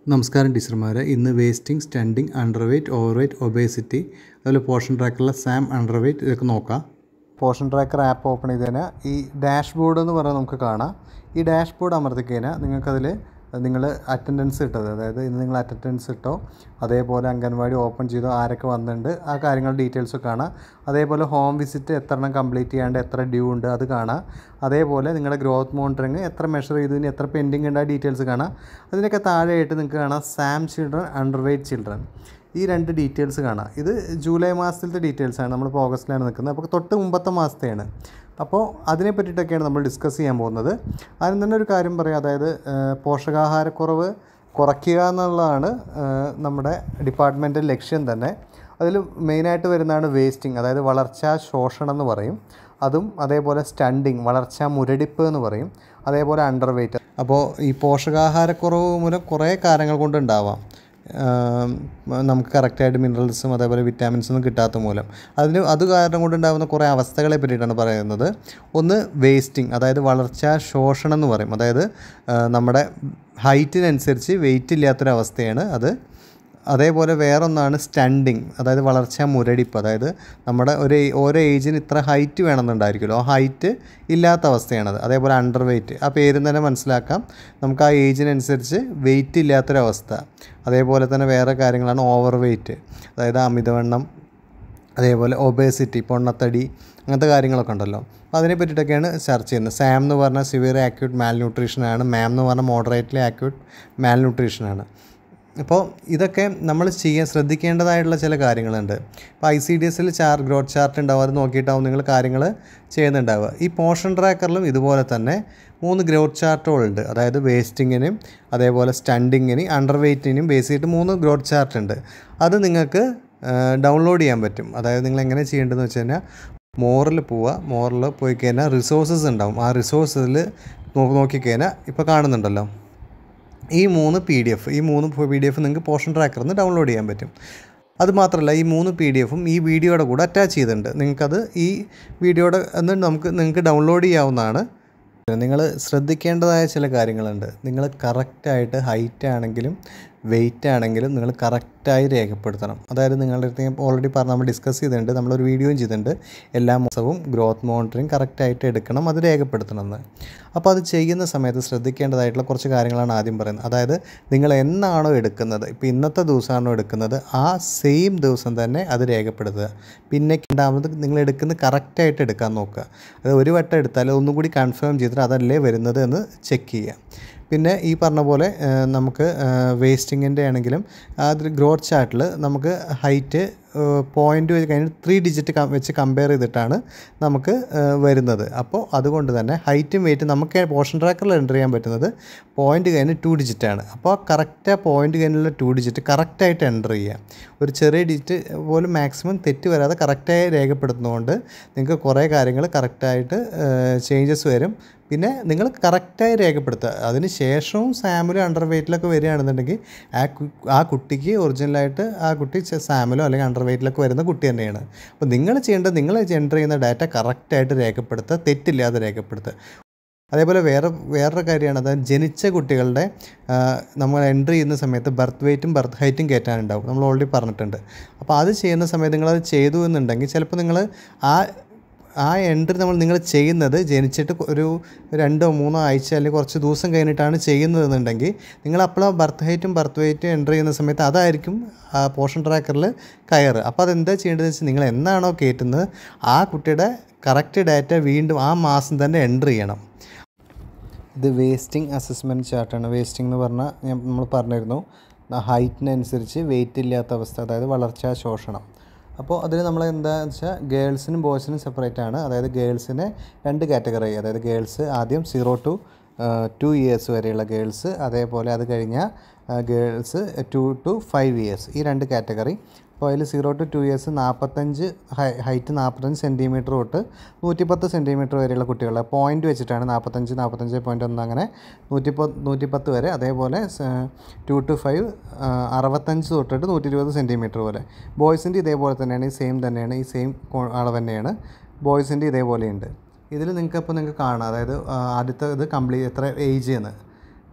നമസ്കാരം ടീച്ചർമാരെ. ഇന്ന് wasting, stunting, underweight, overweight, obesity, അതുപോലെ പോർഷൻ ട്രാക്കറുള്ള സാം അണ്ടർവെയ്റ്റ് ഇതൊക്കെ നോക്കാം. പോർഷൻ ട്രാക്കർ ആപ്പ് ഓപ്പൺ ചെയ്ത് കഴിഞ്ഞാൽ ഈ ഡാഷ്ബോർഡ് എന്ന് പറഞ്ഞാൽ നമുക്ക് കാണാം. ഈ ഡാഷ്ബോർഡ് അമർത്തി കഴിഞ്ഞാൽ നിങ്ങൾക്കതിൽ നിങ്ങൾ അറ്റൻഡൻസ് ഇട്ടത്, അതായത് ഇന്ന് നിങ്ങൾ അറ്റൻഡൻസ് ഇട്ടോ, അതേപോലെ അംഗൻവാടി ഓപ്പൺ ചെയ്തോ, ആരൊക്കെ വന്നിട്ടുണ്ട്, ആ കാര്യങ്ങളുടെ ഡീറ്റെയിൽസ് കാണാം. അതേപോലെ ഹോം വിസിറ്റ് എത്ര എണ്ണം കംപ്ലീറ്റ് ചെയ്യാണ്ട് എത്ര ഡ്യൂ ഉണ്ട് അത് കാണാം. അതേപോലെ നിങ്ങളുടെ ഗ്രോത്ത് മോണിറ്ററിങ് എത്ര മെഷർ ചെയ്തു, ഇനി എത്ര പെൻഡിങ് ഉണ്ട് ആ ഡീറ്റെയിൽസ് കാണാം. അതിനൊക്കെ താഴെയായിട്ട് നിങ്ങൾക്ക് കാണാം സാം ചിൽഡ്രൻ, അണ്ടർവെയ്റ്റ് ചിൽഡ്രൻ, ഈ രണ്ട് ഡീറ്റെയിൽസ് കാണാം. ഇത് ജൂലൈ മാസത്തിലത്തെ ഡീറ്റെയിൽസാണ്. നമ്മളിപ്പോൾ ഓഗസ്റ്റിലാണ് നിൽക്കുന്നത്. അപ്പോൾ തൊട്ട് മുമ്പത്തെ മാസത്തെയാണ്. അപ്പോൾ അതിനെ പറ്റിയിട്ടൊക്കെയാണ് നമ്മൾ ഡിസ്കസ് ചെയ്യാൻ പോകുന്നത്. അതിന് തന്നെ ഒരു കാര്യം പറയാം, അതായത് പോഷകാഹാരക്കുറവ് കുറയ്ക്കുക എന്നുള്ളതാണ് നമ്മുടെ ഡിപ്പാർട്ട്മെൻറ്റിൻ്റെ ലക്ഷ്യം തന്നെ. അതിൽ മെയിനായിട്ട് വരുന്നതാണ് വേസ്റ്റിംഗ്, അതായത് വളർച്ചാ ശോഷണം എന്ന് പറയും. അതും അതേപോലെ സ്റ്റണ്ടിങ്, വളർച്ചാ മുരടിപ്പ് എന്ന് പറയും. അതേപോലെ അണ്ടർവെയ്റ്റ്. അപ്പോൾ ഈ പോഷകാഹാരക്കുറവ് മൂലം കുറേ കാര്യങ്ങൾ കൊണ്ടുണ്ടാവാം. നമുക്ക് കറക്റ്റായിട്ട് മിനറൽസും അതേപോലെ വിറ്റാമിൻസൊന്നും കിട്ടാത്ത മൂലം അത് കാരണം കൊണ്ടുണ്ടാകുന്ന കുറേ അവസ്ഥകളെ പറ്റിയിട്ടാണ് പറയുന്നത്. ഒന്ന് വേസ്റ്റിംഗ്, അതായത് വളർച്ചാ ശോഷണം എന്ന് പറയും. അതായത് നമ്മുടെ ഹൈറ്റിനനുസരിച്ച് വെയിറ്റ് ഇല്ലാത്തൊരവസ്ഥയാണ് അത്. അതേപോലെ വേറൊന്നാണ് സ്റ്റണ്ടിങ്, അതായത് വളർച്ചാ മുരടിപ്പ്. അതായത് നമ്മുടെ ഓരോ ഏജിന് ഇത്ര ഹൈറ്റ് വേണമെന്നുണ്ടായിരിക്കുമല്ലോ, ആ ഹൈറ്റ് ഇല്ലാത്ത അവസ്ഥയാണത്. അതേപോലെ അണ്ടർവെയ്റ്റ്, ആ പേരിൽ തന്നെ മനസ്സിലാക്കാം, നമുക്ക് ആ ഏജിനനുസരിച്ച് വെയിറ്റ് ഇല്ലാത്തൊരവസ്ഥ. അതേപോലെ തന്നെ വേറെ കാര്യങ്ങളാണ് ഓവർവെയ്റ്റ്, അതായത് അമിതവണ്ണം. അതേപോലെ ഒബേസിറ്റി, പൊണ്ണത്തടി, അങ്ങനത്തെ കാര്യങ്ങളൊക്കെ ഉണ്ടല്ലോ. അതിനെ പറ്റിയിട്ടൊക്കെയാണ് ചർച്ച ചെയ്യുന്നത്. സാം എന്ന് പറഞ്ഞാൽ സിവിയർ ആക്യൂട്ട് മാൽ ന്യൂട്രീഷനാണ്. മാം എന്ന് പറഞ്ഞാൽ മോഡറേറ്റ്ലി ആക്യൂട്ട് മാൽ ന്യൂട്രീഷനാണ്. അപ്പോൾ ഇതൊക്കെ നമ്മൾ ശ്രദ്ധിക്കേണ്ടതായിട്ടുള്ള ചില കാര്യങ്ങളുണ്ട്. ഇപ്പോൾ ICDSൽ ഗ്രോത്ത് ചാർട്ട് ഉണ്ടാവും, അത് നോക്കിയിട്ടാവും നിങ്ങൾ കാര്യങ്ങൾ ചെയ്യുന്നുണ്ടാവുക. ഈ പോർഷൻ ട്രാക്കറിലും ഇതുപോലെ തന്നെ 3 ഗ്രോത്ത് ചാർട്ടുകളുണ്ട്. അതായത് വേസ്റ്റിങ്ങിനും അതേപോലെ സ്റ്റണ്ടിങ്ങിനും അണ്ടർവെയ്റ്റിനും ബേസ് ചെയ്തിട്ട് 3 ഗ്രോത്ത് ചാർട്ട് ഉണ്ട്. അത് നിങ്ങൾക്ക് ഡൗൺലോഡ് ചെയ്യാൻ പറ്റും. അതായത് നിങ്ങൾ എങ്ങനെ ചെയ്യേണ്ടതെന്ന് വെച്ച് കഴിഞ്ഞാൽ മോറിൽ പോയി കഴിഞ്ഞാൽ റിസോഴ്സസ് ഉണ്ടാവും. ആ റിസോഴ്സിൽ നോക്കിക്കഴിഞ്ഞാൽ ഇപ്പോൾ കാണുന്നുണ്ടല്ലോ ഈ 3 PDF നിങ്ങൾക്ക് പോർഷൻ ട്രാക്കറിൽ നിന്ന് ഡൗൺലോഡ് ചെയ്യാൻ പറ്റും. അതുമാത്രമല്ല ഈ 3 PDFും ഈ വീഡിയോയുടെ കൂടെ അറ്റാച്ച് ചെയ്തിട്ടുണ്ട്. നിങ്ങൾക്കത് ഈ വീഡിയോയുടെ നിങ്ങൾക്ക് ഡൗൺലോഡ് ചെയ്യാവുന്നതാണ്. നിങ്ങൾ ശ്രദ്ധിക്കേണ്ടതായ ചില കാര്യങ്ങളുണ്ട്. നിങ്ങൾ കറക്റ്റായിട്ട് ഹൈറ്റ് ആണെങ്കിലും വെയിറ്റ് ആണെങ്കിലും നിങ്ങൾ കറക്റ്റായി രേഖപ്പെടുത്തണം. അതായത് നിങ്ങളുടെ അടുത്ത് ഓൾറെഡി നമ്മൾ ഡിസ്കസ് ചെയ്തിട്ടുണ്ട്, നമ്മളൊരു വീഡിയോയും ചെയ്തിട്ടുണ്ട്. എല്ലാ മാസവും ഗ്രോത്ത് മോണിറ്ററിങ് കറക്റ്റായിട്ട് എടുക്കണം, അത് രേഖപ്പെടുത്തണം എന്ന്. അപ്പോൾ അത് ചെയ്യുന്ന സമയത്ത് ശ്രദ്ധിക്കേണ്ടതായിട്ടുള്ള കുറച്ച് കാര്യങ്ങളാണ് ആദ്യം പറയുന്നത്. അതായത് നിങ്ങൾ എന്നാണോ എടുക്കുന്നത്, ഇപ്പോൾ ഇന്നത്തെ ദിവസമാണോ എടുക്കുന്നത്, ആ സെയിം ദിവസം തന്നെ അത് രേഖപ്പെടുത്തുക. പിന്നെ രണ്ടാമത് നിങ്ങൾ എടുക്കുന്നത് കറക്റ്റായിട്ട് എടുക്കാൻ നോക്കുക. അത് ഒരു വട്ടം എടുത്താൽ ഒന്നും കൂടി കൺഫേം ചെയ്തിട്ട് അതല്ലേ വരുന്നത് എന്ന് ചെക്ക് ചെയ്യുക. പിന്നെ ഈ പറഞ്ഞ പോലെ നമുക്ക് വേസ്റ്റിങ്ങിൻ്റെ ആണെങ്കിലും അതിൽ ഗ്രോത്ത് ചാർട്ടിൽ നമുക്ക് ഹൈറ്റ് പോയിൻ്റ് കഴിഞ്ഞ് 3 ഡിജിറ്റ് വെച്ച് കമ്പയർ ചെയ്തിട്ടാണ് നമുക്ക് വരുന്നത്. അപ്പോൾ അതുകൊണ്ട് തന്നെ ഹൈറ്റും വെയിറ്റും നമുക്ക് പോർഷൻ ട്രാക്കറിൽ എൻ്റർ ചെയ്യാൻ പറ്റുന്നത് പോയിൻ്റ് കഴിഞ്ഞ് 2 ഡിജിറ്റാണ്. അപ്പോൾ കറക്റ്റ് ആ പോയിൻ്റ് കഴിഞ്ഞുള്ള 2 ഡിജിറ്റ് കറക്റ്റായിട്ട് എൻ്റർ ചെയ്യുക. ഒരു ചെറിയ ഡിജിറ്റ് പോലും മാക്സിമം തെറ്റ് വരാതെ കറക്റ്റായി രേഖപ്പെടുത്തുന്നതുകൊണ്ട് നിങ്ങൾക്ക് കുറേ കാര്യങ്ങൾ കറക്റ്റായിട്ട് ചേഞ്ചസ് വരും. പിന്നെ നിങ്ങൾ കറക്റ്റായി രേഖപ്പെടുത്തുക. അതിന് ശേഷവും സാമിലോ അണ്ടർവെയ്റ്റിലൊക്കെ വരികയാണെന്നുണ്ടെങ്കിൽ ആ കുട്ടിക്ക് ഒറിജിനലായിട്ട് ആ കുട്ടി സാമിലോ അല്ലെങ്കിൽ അണ്ടർവെയ്റ്റിലൊക്കെ വരുന്ന കുട്ടി തന്നെയാണ്. അപ്പോൾ നിങ്ങൾ ചെയ്യേണ്ടത് നിങ്ങൾ എൻ്റർ ചെയ്യുന്ന ഡാറ്റ കറക്റ്റായിട്ട് രേഖപ്പെടുത്തുക, തെറ്റില്ലാതെ രേഖപ്പെടുത്തുക. അതേപോലെ വേറൊരു കാര്യമാണ്, അതായത് ജനിച്ച കുട്ടികളുടെ നമ്മൾ എൻ്റർ ചെയ്യുന്ന സമയത്ത് ബർത്ത് വെയ്റ്റും ബർത്ത് ഹൈറ്റും കയറ്റാനുണ്ടാവും. നമ്മൾ ഓൾറെഡി പറഞ്ഞിട്ടുണ്ട്. അപ്പോൾ അത് ചെയ്യുന്ന സമയത്ത് നിങ്ങളത് ചെയ്തു എന്നുണ്ടെങ്കിൽ ചിലപ്പോൾ നിങ്ങൾ ആ എൻട്രി നിങ്ങൾ ചെയ്യുന്നത് ജനിച്ചിട്ട് ഒരു 2-3 ആഴ്ച അല്ലെങ്കിൽ കുറച്ച് ദിവസം കഴിഞ്ഞിട്ടാണ് ചെയ്യുന്നതെന്നുണ്ടെങ്കിൽ നിങ്ങൾ അപ്പോൾ ബർത്ത് ഹൈറ്റും ബർത്ത് വെയ്റ്റും എൻ്റർ ചെയ്യുന്ന സമയത്ത് അതായിരിക്കും ആ പോർഷൻ ട്രാക്കറിൽ കയറ്. അപ്പോൾ അതെന്താ ചെയ്യേണ്ടതെന്ന് വെച്ചാൽ നിങ്ങൾ എന്നാണോ കയറ്റുന്നത് ആ കുട്ടിയുടെ കറക്റ്റ് ഡാറ്റ വീണ്ടും ആ മാസം തന്നെ എൻ്റർ ചെയ്യണം. ഇത് വേസ്റ്റിംഗ് അസസ്മെൻറ്റ് ചാർട്ടാണ്. വേസ്റ്റിംഗ് എന്ന് പറഞ്ഞാൽ നമ്മൾ പറഞ്ഞിരുന്നു, ഹൈറ്റിനനുസരിച്ച് വെയിറ്റ് ഇല്ലാത്ത അവസ്ഥ, അതായത് വളർച്ചാ ശോഷണം. അപ്പോൾ അതിൽ നമ്മൾ എന്താണെന്ന് വെച്ചാൽ ഗേൾസിനും ബോയ്സിനും സെപ്പറേറ്റ് ആണ്. അതായത് ഗേൾസിനെ 2 കാറ്റഗറി, അതായത് ഗേൾസ് ആദ്യം 0 to 2 years വരെയുള്ള ഗേൾസ്, അതേപോലെ അത് കഴിഞ്ഞാൽ ഗേൾസ് 2 to 5 years, ഈ 2 കാറ്റഗറി. അപ്പോൾ അതിൽ 0 to 2 years 45 ഹൈറ്റ് 45 സെൻറ്റിമീറ്റർ തൊട്ട് 110 സെൻറ്റിമീറ്റർ വരെയുള്ള കുട്ടികളെ പോയിൻ്റ് വെച്ചിട്ടാണ് 45.1 അങ്ങനെ 110 വരെ. അതേപോലെ 2 to 5 65 തൊട്ടിട്ട് 120 സെൻറ്റിമീറ്റർ വരെ. ബോയ്സിൻ്റെ ഇതേപോലെ തന്നെയാണ്, ഈ സെയിം തന്നെയാണ്, ഈ സെയിം അളവ് തന്നെയാണ് ബോയ്സിൻ്റെ ഇതേപോലെയുണ്ട്. ഇതിൽ നിങ്ങൾക്ക് കാണാം, അതായത് ആദ്യത്തെ ഇത് കംപ്ലീറ്റ് എത്ര ഏജ് എന്ന്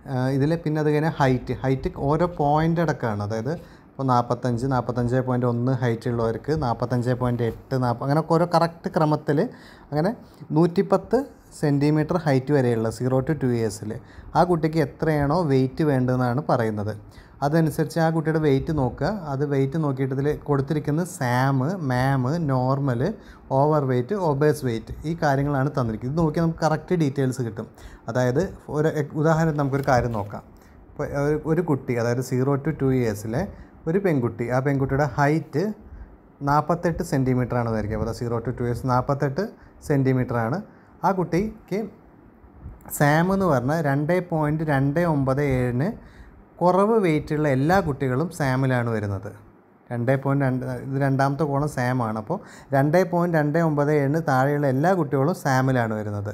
ഇതിൽ പിന്നെ അത് കഴിഞ്ഞാൽ ഹൈറ്റ് ഓരോ പോയിൻ്റ് അടക്കമാണ്. അതായത് ഇപ്പോൾ 45.1 ഹൈറ്റ് ഉള്ളവർക്ക് 45.8 അങ്ങനെ ഓരോ കറക്റ്റ് ക്രമത്തിൽ അങ്ങനെ 110 സെൻറ്റിമീറ്റർ ഹൈറ്റ് വരെയുള്ള 0 to 2 years ആ കുട്ടിക്ക് എത്രയാണോ വെയിറ്റ് വേണ്ടതെന്നാണ് പറയുന്നത്. അതനുസരിച്ച് ആ കുട്ടിയുടെ വെയിറ്റ് നോക്കുക. അത് വെയിറ്റ് നോക്കിയിട്ട് ഇതിൽ കൊടുത്തിരിക്കുന്നത് SAM, MAM, normal, over weight, obese weight ഈ കാര്യങ്ങളാണ് തന്നിരിക്കുന്നത്. ഇത് നോക്കിയാൽ നമുക്ക് കറക്റ്റ് ഡീറ്റെയിൽസ് കിട്ടും. അതായത് ഒരു ഉദാഹരണത്തിന് നമുക്കൊരു കാര്യം നോക്കാം. ഇപ്പോൾ ഒരു കുട്ടി, അതായത് 0 to 2 years ഒരു പെൺകുട്ടി, ആ പെൺകുട്ടിയുടെ ഹൈറ്റ് 48 സെൻറ്റിമീറ്ററാണ് വിചാരിക്കുക. അപ്പോൾ 0 to 2 years 48 സെൻറ്റിമീറ്ററാണ്. ആ കുട്ടിക്ക് സാം എന്ന് പറഞ്ഞാൽ 2.297 കുറവ് വെയിറ്റുള്ള എല്ലാ കുട്ടികളും സാമിലാണ് വരുന്നത്. 2.2 ഇത് രണ്ടാമത്തെ കോളം സാമാണ്. അപ്പോൾ 2.297 താഴെയുള്ള എല്ലാ കുട്ടികളും സാമിലാണ് വരുന്നത്.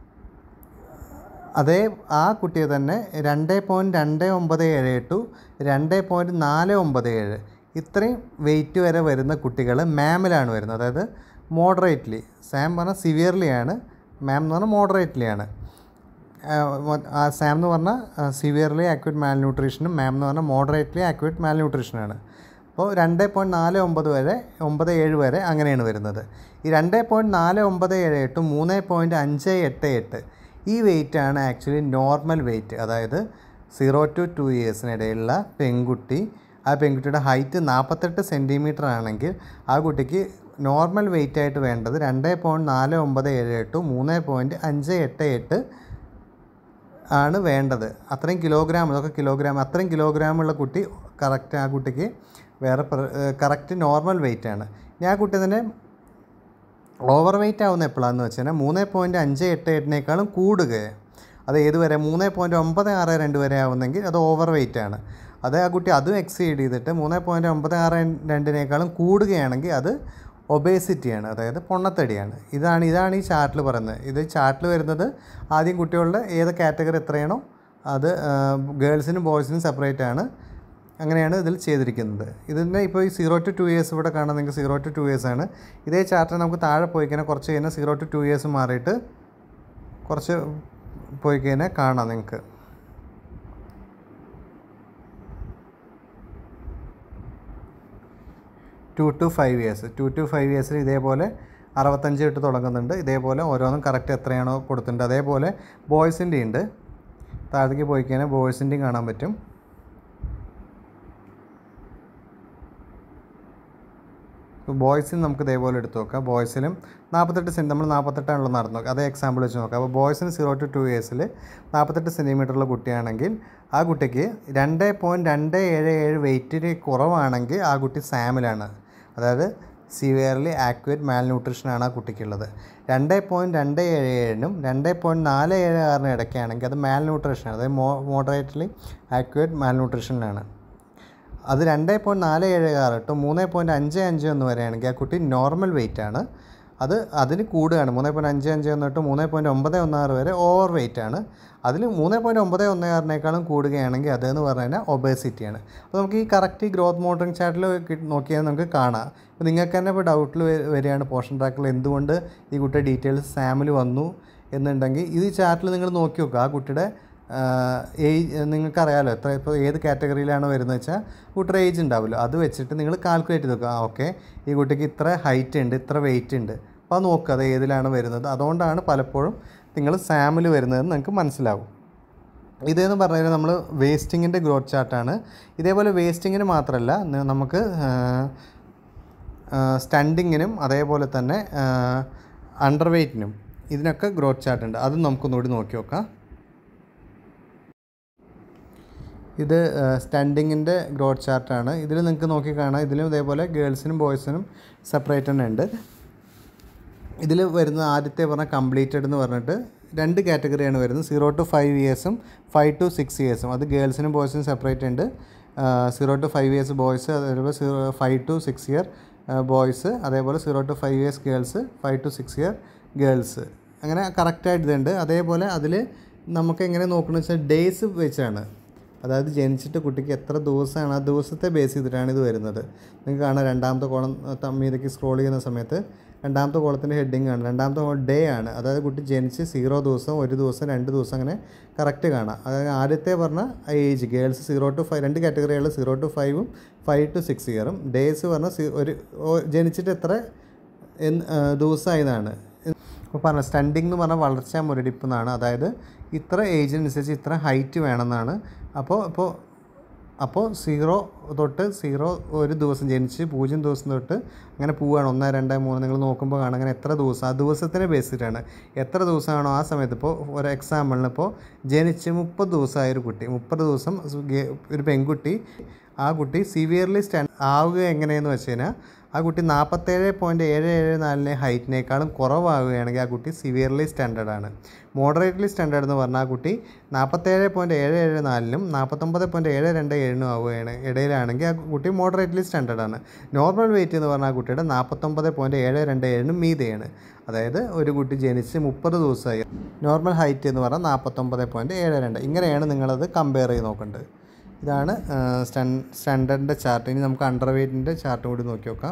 ആ കുട്ടിയെ തന്നെ 2.297 to 2.497 ഇത്രയും വെയിറ്റ് വരെ വരുന്ന കുട്ടികൾ മാമിലാണ് വരുന്നത്. അതായത് മോഡറേറ്റ്ലി. സാം പറഞ്ഞാൽ സിവിയർലി ആണ്, മാം എന്ന് പറഞ്ഞാൽ മോഡറേറ്റ്ലി ആണ്. സാം എന്ന് പറഞ്ഞാൽ സിവിയർലി ആക്യൂട്ട് മാൽ ന്യൂട്രീഷനും മാം എന്ന് പറഞ്ഞാൽ മോഡറേറ്റ്ലി ആക്യൂട്ട് മാൽ ന്യൂട്രീഷനാണ്. അപ്പോൾ 2.497 വരെ അങ്ങനെയാണ് വരുന്നത്. ഈ 2.497 to 3.588 ഈ വെയിറ്റാണ് ആക്ച്വലി നോർമൽ വെയിറ്റ്. അതായത് 0 to 2 yearsനിടയിലുള്ള പെൺകുട്ടി, ആ പെൺകുട്ടിയുടെ ഹൈറ്റ് 48 സെൻറ്റിമീറ്റർ ആണെങ്കിൽ ആ കുട്ടിക്ക് നോർമൽ വെയിറ്റ് ആയിട്ട് വേണ്ടത് 2.497 to 3.588 ആണ് വേണ്ടത്. അത്രയും കിലോഗ്രാം, ഇതൊക്കെ കിലോഗ്രാം, അത്രയും കിലോഗ്രാമുള്ള കുട്ടി കറക്റ്റ് ആ കുട്ടിക്ക് വേറെ കറക്റ്റ് നോർമൽ വെയിറ്റാണ്. ഇനി ആ കുട്ടി തന്നെ ഓവർ വെയിറ്റ് ആവുന്ന എപ്പോഴാണെന്ന് വെച്ച് കഴിഞ്ഞാൽ 3.588 കൂടുകയാണ്. അത് ഏതുവരെ 3.962 വരെ ആവുന്നെങ്കിൽ അത് ഓവർ വെയിറ്റ് ആണ്. അത് ആ കുട്ടി അതും എക്സീഡ് ചെയ്തിട്ട് 3.962 കൂടുകയാണെങ്കിൽ അത് ഒബേസിറ്റിയാണ്, അതായത് പൊണ്ണത്തടിയാണ്. ഇതാണ് ഈ ചാർട്ടിൽ പറയുന്നത്. ഇത് ചാർട്ടിൽ വരുന്നത് ആദ്യം കുട്ടികളുടെ ഏത് കാറ്റഗറി എത്രയാണോ അത് ഗേൾസിനും ബോയ്സിനും സെപ്പറേറ്റ് ആണ്. അങ്ങനെയാണ് ഇതിൽ ചെയ്തിരിക്കുന്നത്. ഇതിൻ്റെ ഇപ്പോൾ ഈ 0 to 2 years ഇവിടെ കാണാൻ നിങ്ങൾക്ക് 0 to 2 years ആണ്. ഇതേ ചാർട്ടിൽ നമുക്ക് താഴെ പോയി കഴിഞ്ഞാൽ കുറച്ച് കഴിഞ്ഞാൽ 0 to 2 years മാറിയിട്ട് കുറച്ച് പോയി കഴിഞ്ഞാൽ കാണാം നിങ്ങൾക്ക്. ടു ടു ഫൈവ് ഇയേഴ്സിൽ ഇതേപോലെ 65 തൊട്ട് തുടങ്ങുന്നുണ്ട്. ഇതേപോലെ ഓരോന്നും കറക്റ്റ് എത്രയാണോ കൊടുത്തിട്ടുണ്ട്. അതേപോലെ ബോയ്സിൻ്റെ ഉണ്ട്. താഴത്തേക്ക് പോയി കഴിഞ്ഞാൽ ബോയ്സിൻ്റെയും കാണാൻ പറ്റും. ബോയ്സിന് നമുക്ക് ഇതേപോലെ എടുത്ത് നോക്കാം. ബോയ്സിലും 48 നമ്മൾ 48 നടന്നു നോക്കാം. അതേ എക്സാമ്പിൾ വെച്ച് നോക്കാം. അപ്പോൾ ബോയ്സിന് 0 to 2 years 48 സെൻറ്റിമീറ്ററുള്ള കുട്ടിയാണെങ്കിൽ ആ കുട്ടിക്ക് 2.277 വെയിറ്റിന് കുറവാണെങ്കിൽ ആ കുട്ടി സാമിലാണ്. അതായത് സിവിയർലി ആക്യൂറ്റ് മാൽ ന്യൂട്രീഷനാണ് ആ കുട്ടിക്കുള്ളത്. 2.277 2.476 ഇടയ്ക്കാണെങ്കിൽ അത് മാൽ ന്യൂട്രീഷനാണ്, അതായത് മോഡറേറ്റ്ലി ആക്യൂറ്റ് മാൽ ന്യൂട്രീഷനിലാണ്. അത് 2.476 to 3.551 വരെയാണെങ്കിൽ ആ കുട്ടി നോർമൽ വെയിറ്റ് ആണ്. അതിന് കൂടുകയാണ്. 3.551 to 3.916 വരെ ഓവർ വെയിറ്റ് ആണ്. അതിൽ 3.916 കൂടുകയാണെങ്കിൽ അതെന്ന് പറഞ്ഞു കഴിഞ്ഞാൽ ഒബേസിറ്റിയാണ്. അപ്പോൾ നമുക്ക് ഈ കറക്റ്റ് ഗ്രോത്ത് മോണിറ്ററിംഗ് ചാർട്ടിൽ നോക്കിയാൽ നമുക്ക് കാണാം. അപ്പോൾ നിങ്ങൾക്ക് തന്നെ ഇപ്പോൾ ഡൗട്ടിൽ വരികയാണ് പോർഷൻ ട്രാക്കറിൽ എന്തുകൊണ്ട് ഈ കുട്ടിയുടെ ഡീറ്റെയിൽസ് സാമിൽ വന്നു എന്നുണ്ടെങ്കിൽ ഇത് ചാർട്ടിൽ നിങ്ങൾ നോക്കി നോക്കുക. ആ കുട്ടിയുടെ ഏജ് നിങ്ങൾക്കറിയാമല്ലോ, ഇപ്പോൾ ഏത് കാറ്റഗറിയിലാണ് വരുന്നത് വെച്ചാൽ കുട്ടിയുടെ ഏജ് ഉണ്ടാവുമല്ലോ, അത് വെച്ചിട്ട് നിങ്ങൾ കാൽക്കുലേറ്റ് ചെയ്ത് നോക്കുക. ഓക്കെ, ഈ കുട്ടിക്ക് ഇത്ര ഹൈറ്റ് ഉണ്ട്, ഇത്ര വെയിറ്റ് ഉണ്ട്, അപ്പോൾ അത് നോക്കുക അത് ഏതിലാണ് വരുന്നത്. അതുകൊണ്ടാണ് പലപ്പോഴും നിങ്ങൾ സാമിൽ വരുന്നതെന്ന് നിങ്ങൾക്ക് മനസ്സിലാവും. ഇതെന്ന് പറഞ്ഞു കഴിഞ്ഞാൽ നമ്മൾ വേസ്റ്റിങ്ങിൻ്റെ ഗ്രോത്ത് ചാർട്ടാണ്. ഇതേപോലെ വേസ്റ്റിങ്ങിന് മാത്രമല്ല നമുക്ക് സ്റ്റണ്ടിങ്ങിനും അതേപോലെ തന്നെ അണ്ടർ വെയ്റ്റിനും ഇതിനൊക്കെ ഗ്രോത്ത് ചാർട്ട് ഉണ്ട്. അതും നമുക്കൊന്നുകൂടി നോക്കി നോക്കാം. ഇത് സ്റ്റണ്ടിങ്ങിൻ്റെ ഗ്രോത്ത് ചാർട്ടാണ്. ഇതിൽ നിങ്ങൾക്ക് നോക്കി കാണാം. ഇതിലും ഇതേപോലെ ഗേൾസിനും ബോയ്സിനും സെപ്പറേറ്റ് തന്നെ ഉണ്ട്. ഇതിൽ വരുന്ന ആദ്യത്തെ പറഞ്ഞാൽ കംപ്ലീറ്റഡ് എന്ന് പറഞ്ഞിട്ട് 2 കാറ്റഗറിയാണ് വരുന്നത്. 0 to 5 years 5 to 6 years. അത് ഗേൾസിനും ബോയ്സിനും സെപ്പറേറ്റ് ഉണ്ട്. 0 to 5 years ബോയ്സ്, അതേപോലെ 5 to 6 year ബോയ്സ്, അതേപോലെ 0 to 5 years girls, 5 to 6 year girls. അങ്ങനെ കറക്റ്റായിട്ട് ഇതുണ്ട്. അതേപോലെ അതിൽ നമുക്ക് എങ്ങനെ നോക്കണമെന്ന് വെച്ചാൽ ഡേയ്സ് വെച്ചാണ്. അതായത് ജനിച്ചിട്ട് കുട്ടിക്ക് എത്ര ദിവസമാണ് ആ ദിവസത്തെ ബേസ് ചെയ്തിട്ടാണ് ഇത് വരുന്നത്. നിങ്ങൾക്ക് കാണാം രണ്ടാമത്തെ കോളം മീതയ്ക്ക് സ്ക്രോൾ ചെയ്യുന്ന സമയത്ത് രണ്ടാമത്തെ കോളത്തിൻ്റെ ഹെഡിങ് ആണ്. രണ്ടാമത്തെ ഡേ ആണ്, അതായത് കുട്ടി ജനിച്ച് 0 ദിവസം, 1 ദിവസം, 2 ദിവസം അങ്ങനെ കറക്റ്റ് കാണാം. അതായത് ആദ്യത്തെ പറഞ്ഞ ഏജ് ഗേൾസ് 0 to 5 2 കാറ്റഗറികൾ 0 to 5ഉം 5 to 6 ഇയറും. ഡേയ്സ് പറഞ്ഞാൽ ജനിച്ചിട്ട് എത്ര ദിവസമായി എന്നാണ്. അപ്പോൾ പറഞ്ഞ സ്റ്റണ്ടിങ് എന്ന് പറഞ്ഞാൽ വളർച്ചാ മുരടിപ്പ് എന്നാണ്. അതായത് ഇത്ര ഏജിനനുസരിച്ച് ഇത്ര ഹൈറ്റ് വേണമെന്നാണ്. അപ്പോൾ 0 തൊട്ട് 1 ദിവസം ജനിച്ച് 0 ദിവസം തൊട്ട് അങ്ങനെ പോവുകയാണ്. 1 2 3 നിങ്ങൾ നോക്കുമ്പോൾ കാണാം അങ്ങനെ എത്ര ദിവസം, ആ ദിവസത്തിനെ ബേസിട്ടാണ്. എത്ര ദിവസമാണോ ആ സമയത്ത്. ഇപ്പോൾ ഒരു എക്സാമ്പിളിന് ഇപ്പോൾ ജനിച്ച് 30 ദിവസമായൊരു കുട്ടി, 30 ദിവസം ഒരു പെൺകുട്ടി, ആ കുട്ടി സിവിയർലി ആവുക എങ്ങനെയെന്ന് വെച്ച് കഴിഞ്ഞാൽ ആ കുട്ടി 47.774 ഹൈറ്റിനേക്കാളും കുറവാകുകയാണെങ്കിൽ ആ കുട്ടി സിവിയർലി സ്റ്റാൻഡേർഡ് ആണ്. മോഡറേറ്റ്ലി സ്റ്റാൻഡേർഡ് എന്ന് പറഞ്ഞാൽ ആ കുട്ടി 47.774നും 49.727നും ആവുകയാണ് ഇടയിലാണെങ്കിൽ ആ കുട്ടി മോഡറേറ്റ്ലി സ്റ്റാൻഡേർഡ് ആണ്. നോർമൽ വെയിറ്റ് എന്ന് പറഞ്ഞാൽ ആ കുട്ടിയുടെ 49.727നും മീതെയാണ്. അതായത് ഒരു കുട്ടി ജനിച്ച് 30 ദിവസമായി. നോർമൽ ഹൈറ്റ് എന്ന് പറഞ്ഞാൽ 49.72. ഇങ്ങനെയാണ് നിങ്ങളത് കമ്പയർ ചെയ്ത് നോക്കേണ്ടത്. ഇതാണ് സ്റ്റാൻഡേർഡിൻ്റെ ചാർട്ട്. ഇനി നമുക്ക് അണ്ടർ വെയ്റ്റിൻ്റെ ചാർട്ട് കൂടി നോക്കി നോക്കാം.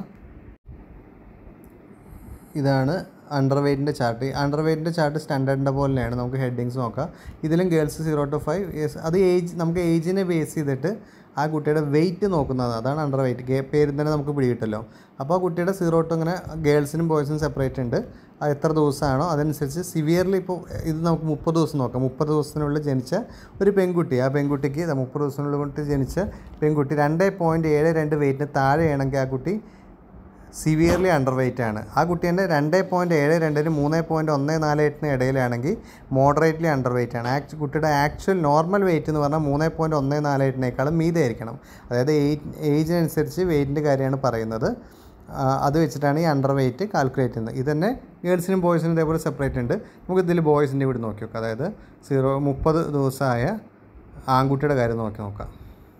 ഇതാണ് അണ്ടർ വെയ്റ്റിൻ്റെ ചാർട്ട്. അണ്ടർ വെയ്റ്റിൻ്റെ ചാർട്ട് സ്റ്റാൻഡേർഡിൻ്റെ പോലെയാണ്. നമുക്ക് ഹെഡിങ്സ് നോക്കാം. ഇതിലും ഗേൾസ് 0 to 5 ഇയേഴ്സ്. അത് നമുക്ക് ഏജിനെ ബേസ് ചെയ്തിട്ട് ആ കുട്ടിയുടെ വെയിറ്റ് നോക്കുന്നത്. അതാണ് അണ്ടർ വെയ്റ്റ്. പേരിൽ തന്നെ നമുക്ക് പിടികിട്ടല്ലോ. അപ്പോൾ ആ കുട്ടിയുടെ 0 to അങ്ങനെ ഗേൾസിനും ബോയ്സിനും സെപ്പറേറ്റ് ഉണ്ട്. അത് എത്ര ദിവസമാണോ അതനുസരിച്ച് സിവിയർലി. ഇപ്പോൾ ഇത് നമുക്ക് 30 ദിവസം നോക്കാം. 30 ദിവസത്തിനുള്ളിൽ ജനിച്ച ഒരു പെൺകുട്ടി, ആ പെൺകുട്ടിക്ക് 30 ദിവസത്തിനുള്ളിൽ ജനിച്ച പെൺകുട്ടി 2.72 വെയിറ്റിന് താഴെയാണെങ്കിൽ ആ കുട്ടി സിവിയർലി അണ്ടർ വെയ്റ്റ് ആണ്. ആ കുട്ടീൻ്റെ 2.72നും 3.148നും ഇടയിലാണെങ്കിൽ മോഡറേറ്റ്ലി അണ്ടർ വെയ്റ്റ് ആണ്. കുട്ടിയുടെ ആക്ച്വൽ നോർമൽ വെയിറ്റ് എന്ന് പറഞ്ഞാൽ 3.148നേക്കാളും മീതെ ആയിരിക്കണം. അതായത് ഏജിനനുസരിച്ച് വെയിറ്റിൻ്റെ കാര്യമാണ് പറയുന്നത്. അത് വെച്ചിട്ടാണ് ഈ അണ്ടർ വെയ്റ്റ് കാൽക്കുലേറ്റ് ചെയ്യുന്നത്. ഇത് തന്നെ ഗേൾസിനും ബോയ്സിനും ഇതേപോലെ സെപ്പറേറ്റ് ഉണ്ട്. നമുക്ക് ഇതിൽ ബോയ്സിൻ്റെ കൂടി നോക്കി നോക്കാം. അതായത് 30 ദിവസമായ ആൺകുട്ടിയുടെ കാര്യം നോക്കി നോക്കാം.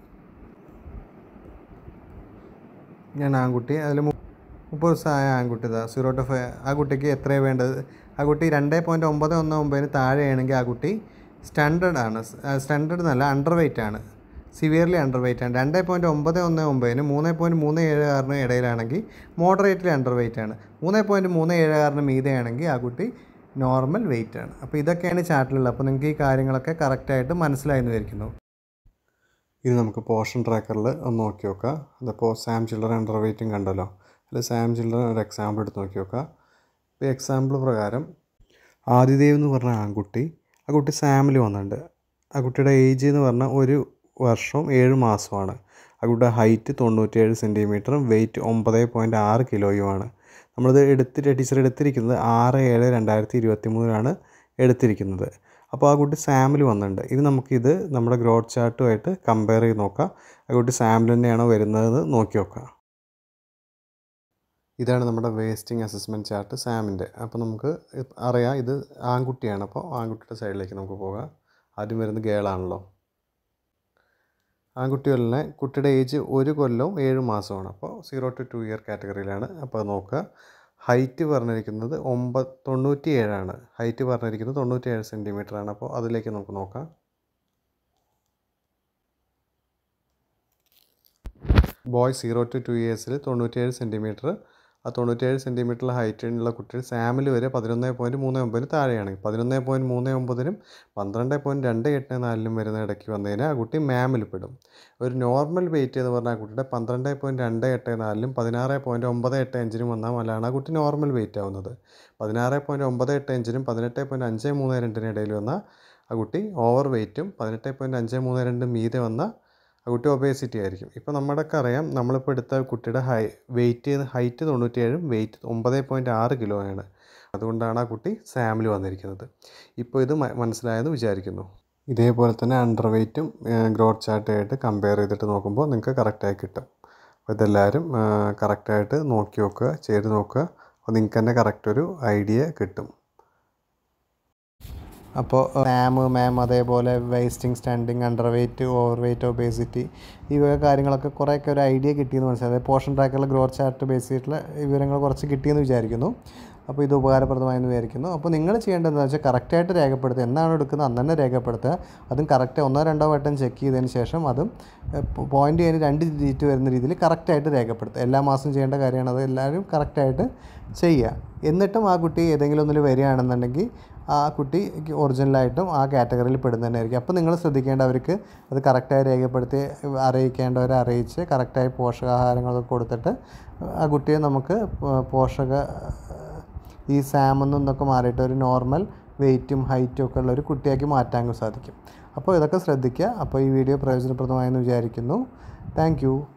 ഞാൻ ആൺകുട്ടി, അതിൽ 30 ദിവസമായ ആൺകുട്ടി 0 to 5. ആ കുട്ടിക്ക് എത്രയാണ് വേണ്ടത്? ആ കുട്ടി 2.919ന് താഴെയാണെങ്കിൽ ആ കുട്ടി സ്റ്റാൻഡേർഡ് ആണ്. സ്റ്റാൻഡേർഡ് എന്നല്ല, അണ്ടർ വെയ്റ്റ് ആണ്. സിവിയർലി അണ്ടർ വെയ്റ്റ് ആണ്. 2.919നും 3.376നും ഇടയിലാണെങ്കിൽ മോഡറേറ്റ്ലി അണ്ടർ വെയ്റ്റ് ആണ്. 3.376ന് മീതെയാണെങ്കിൽ ആ കുട്ടി നോർമൽ വെയ്റ്റ് ആണ്. അപ്പോൾ ഇതൊക്കെയാണ് ചാർട്ടിലുള്ളത്. അപ്പോൾ നിങ്ങൾക്ക് ഈ കാര്യങ്ങളൊക്കെ കറക്റ്റായിട്ട് മനസ്സിലായെന്ന് വിചാരിക്കുന്നു. ഇത് നമുക്ക് പോർഷൻ ട്രാക്കറിൽ ഒന്ന് നോക്കി നോക്കാം. അതിപ്പോൾ സാം ചിൽഡ്രൻ അണ്ടർ വെയ്റ്റും കണ്ടല്ലോ. അതിൽ സാം ചിൽഡ്രൻ ഒരു എക്സാമ്പിൾ എടുത്ത് നോക്കി നോക്കാം. ഇപ്പോൾ എക്സാമ്പിൾ പ്രകാരം ആദിദേവ് എന്ന് പറഞ്ഞ ആൺകുട്ടി, ആ കുട്ടി സാമിൽ വന്നിട്ടുണ്ട്. ആ കുട്ടിയുടെ ഏജ് എന്ന് പറഞ്ഞാൽ 1 വർഷവും 7 മാസമാണ്. ആ കുട്ടിയുടെ ഹൈറ്റ് 97 സെൻറ്റിമീറ്ററും വെയിറ്റ് 9.6 കിലോയുമാണ്. നമ്മളിത് ടീച്ചർ എടുത്തിരിക്കുന്നത് 6/7/2023 എടുത്തിരിക്കുന്നത്. അപ്പോൾ ആ കുട്ടി സാമിൽ വന്നിട്ടുണ്ട്. ഇത് നമുക്കിത് നമ്മുടെ ഗ്രോത്ത് ചാർട്ടുമായിട്ട് കമ്പയർ ചെയ്ത് നോക്കാം. ആ കുട്ടി സാമിൽ തന്നെയാണോ വരുന്നതെന്ന് നോക്കി നോക്കാം. ഇതാണ് നമ്മുടെ വേസ്റ്റിംഗ് അസസ്മെൻറ്റ് ചാർട്ട് സാമിൻ്റെ. അപ്പോൾ നമുക്ക് അറിയാം ഇത് ആൺകുട്ടിയാണ്. അപ്പോൾ ആൺകുട്ടിയുടെ സൈഡിലേക്ക് നമുക്ക് പോകാം. ആദ്യം വരുന്നത് ഗേളാണല്ലോ. ആൺകുട്ടികളിലെ കുട്ടിയുടെ ഏജ് 1 കൊല്ലവും 7 മാസമാണ്. അപ്പോൾ 0 to 2 ഇയർ കാറ്റഗറിയിലാണ്. അപ്പോൾ നോക്കുക, ഹൈറ്റ് പറഞ്ഞിരിക്കുന്നത് 97 ഹൈറ്റ് പറഞ്ഞിരിക്കുന്നത് 97 സെൻറ്റിമീറ്ററാണ്. അപ്പോൾ അതിലേക്ക് നമുക്ക് നോക്കാം. ബോയ് 0 to 2 ഇയേഴ്സിൽ 97 സെൻറ്റിമീറ്റർ. ആ 97 സെൻറ്റിമീറ്ററിലെ ഹൈറ്റുള്ള കുട്ടികൾ സാമിൽ വരെ 11.39 താഴെയാണെങ്കിൽ 11.39നും 12.284നും വരുന്ന ഇടയ്ക്ക് വന്നു കഴിഞ്ഞാൽ ആ കുട്ടി മാമിൽ പെടും. ഒരു നോർമൽ വെയിറ്റ് എന്ന് പറഞ്ഞാൽ ആ കുട്ടിയുടെ 12.284നും 16.985നും വന്നാൽ മലാണ് ആ കുട്ടി നോർമൽ വെയിറ്റ് ആവുന്നത്. 16.985നും 18.532നും ഇടയിൽ വന്നാൽ ആ കുട്ടി ഓവർ വെയിറ്റും 18.532 മീതെ വന്നാൽ ആ കുട്ടി ഒബേസിറ്റി ആയിരിക്കും. ഇപ്പോൾ നമ്മുടെയൊക്കെ അറിയാം, നമ്മളിപ്പോൾ എടുത്ത കുട്ടിയുടെ ഹൈറ്റ് 97 വെയിറ്റ് 9.6 കിലോയാണ്. അതുകൊണ്ടാണ് ആ കുട്ടി സാമിൽ വന്നിരിക്കുന്നത്. ഇപ്പോൾ ഇത് മനസ്സിലായെന്ന് വിചാരിക്കുന്നു. ഇതേപോലെ തന്നെ അണ്ടർ വെയ്റ്റും ഗ്രോത്ത് ചാർട്ടായിട്ട് കമ്പയർ ചെയ്തിട്ട് നോക്കുമ്പോൾ നിങ്ങൾക്ക് കറക്റ്റായി കിട്ടും. അപ്പോൾ ഇതെല്ലാവരും കറക്റ്റായിട്ട് നോക്കി നോക്കുക, ചെയ്ത് നോക്കുക. അപ്പോൾ നിങ്ങൾക്ക് തന്നെ കറക്റ്റ് ഒരു ഐഡിയ കിട്ടും. അപ്പോൾ മാം അതേപോലെ wasting, stunting, under weight, over weight, obesity ഈ കാര്യങ്ങളൊക്കെ കുറേയൊക്കെ ഒരു ഐഡിയ കിട്ടിയെന്ന് മനസ്സിലായത്. പോർഷൻ ട്രാക്കറിൽ ഗ്രോത്ത് ചാർട്ട് ബേസ് ചെയ്തിട്ടുള്ള വിവരങ്ങൾ കുറച്ച് കിട്ടിയെന്ന് വിചാരിക്കുന്നു. അപ്പോൾ ഇത് ഉപകാരപ്രദമായെന്ന് വിചാരിക്കുന്നു. അപ്പോൾ നിങ്ങൾ ചെയ്യേണ്ടതെന്ന് വെച്ചാൽ കറക്റ്റായിട്ട് രേഖപ്പെടുത്തുക. എന്നാണ് എടുക്കുന്നത് അന്ന് തന്നെ രേഖപ്പെടുത്തുക. അതും കറക്റ്റ് 1-2 വട്ടം ചെക്ക് ചെയ്തതിന് ശേഷം അതും പോയിൻ്റ് ചെയ്യാൻ 2 ഡിജിറ്റ് വരുന്ന രീതിയിൽ കറക്റ്റായിട്ട് രേഖപ്പെടുത്തുക. എല്ലാ മാസം ചെയ്യേണ്ട കാര്യമാണ്. അത് എല്ലാവരും കറക്റ്റായിട്ട് ചെയ്യുക. എന്നിട്ടും ആ കുട്ടി ഏതെങ്കിലും ഒന്നിൽ വരികയാണെന്നുണ്ടെങ്കിൽ ആ കുട്ടി ഒറിജിനലായിട്ടും ആ കാറ്റഗറിയിൽ പെടുന്നതന്നെയായിരിക്കും. അപ്പോൾ നിങ്ങൾ ശ്രദ്ധിക്കേണ്ടവർക്ക് അത് കറക്റ്റായി രേഖപ്പെടുത്തി അറിയിക്കേണ്ടവരെ അറിയിച്ച് കറക്റ്റായി പോഷകാഹാരങ്ങളൊക്കെ കൊടുത്തിട്ട് ആ കുട്ടിയെ നമുക്ക് ഈ സാമെന്നും ഇതൊക്കെ മാറിയിട്ട് ഒരു നോർമൽ വെയ്റ്റും ഹൈറ്റും ഒക്കെ ഉള്ള ഒരു കുട്ടിയാക്കി മാറ്റാൻ സാധിക്കും. അപ്പോൾ ഇതൊക്കെ ശ്രദ്ധിക്കുക. അപ്പോൾ ഈ വീഡിയോ പ്രയോജനപ്രദമായെന്ന് വിചാരിക്കുന്നു. താങ്ക്